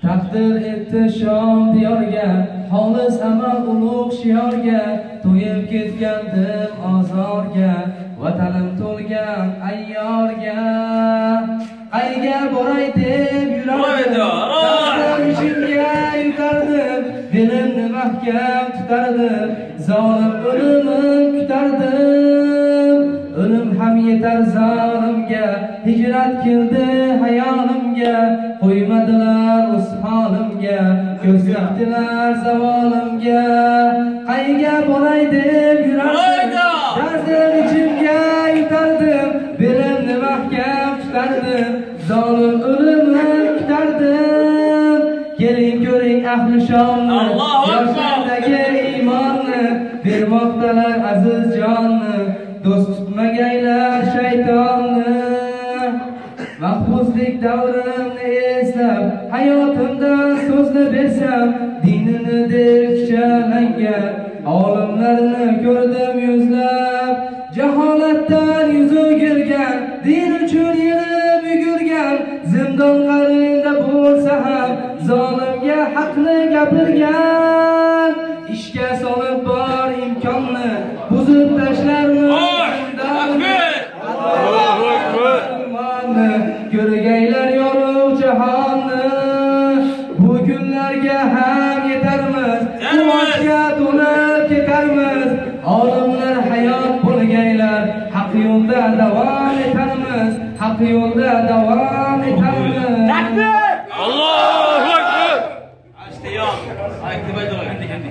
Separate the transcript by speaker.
Speaker 1: Taqdir etdi shom diyorga, xolis amal ulug' shiorga, to'yib ketgandim ozorga, vatanim to'lgan ayyorga. Qayga boray deb yurardim, ichimga yutardim, belimni mahkam tutardim, zolim o'limim kutardim. O'lim ham yetar zolimga, hijrat keldi hayolimga, qo'ymadilar o'z holimga, ko'z yaqdilar zavolimga. Qayga boray deb yurardim, dardim ichimga yutardim, belimni mahkam tutardim, zolim o'limim kutardim. Keling ko'ring ahli shonni, yoshlardagi iymonni, bermoqdalar aziz jonni, do'st tutmagaylar shaytonni. Mahbuslik davrimni eslab, hayotimdan so'zlab bersam, dinini deb kuchalangan olimlarni ko'rdim yuzlab. Jaholatdan yuz o'girgan, din uchun yelib yugurgan, zindon qarinda bo'lsa ham zolimga haqni gapirgan. Ishga solib bor imkonni, buzib tashlarmi ko'rgaylar yorug' jahonni. Bu kunlarga ham yetarmiz, quvonchga to'lib ketarmiz. Olimlar hayot bo'lgaylar, haq yo'lda davom etarmiz, haq yo'lda davom etarmiz.
Speaker 2: Takbir! Allohu akbar! Ashtiyoq, aytib aytib.